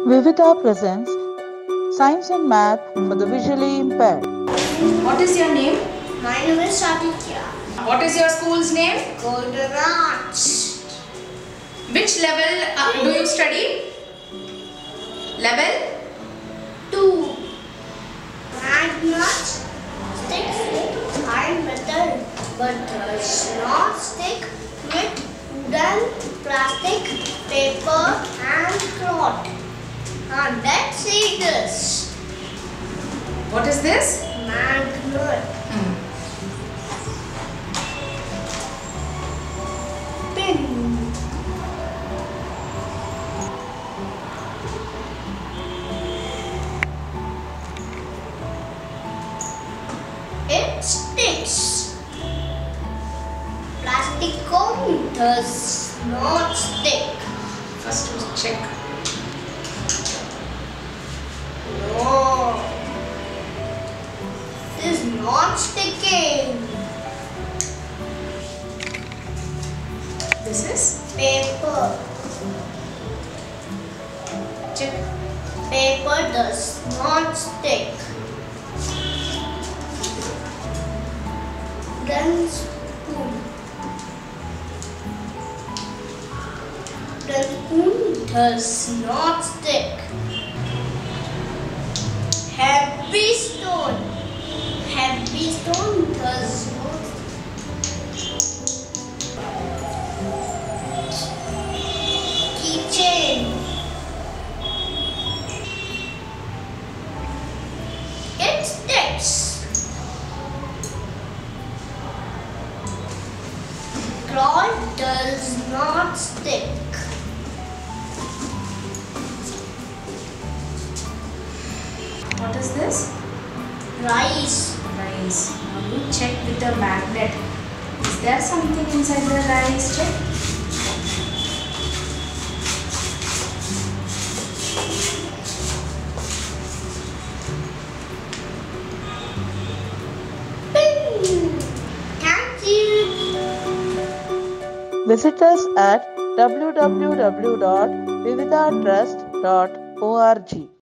Vivida presents Science and Math for the visually impaired. What is your name? My name is Aditya. What is your school's name? Golden Arts. Which level do you study? Level? 2. Magnet sticks with iron metal but does not stick with wooden, plastic, paper and cloth. And let's see this. What is this? Magnet. Pin. It sticks. Plastic cone does not stick. First to check. No. It is not sticking. This is? Paper. Check. Paper does not stick. Then spoon. The spoon does not stick. Heavy stone. Heavy stone does not stick. Keychain. It sticks. Cloth does not stick. What is this? Rice. Rice. Now you check with the magnet. Is there something inside the rice? Check. Ping. Thank you. Visit us at www.vividatrust.org.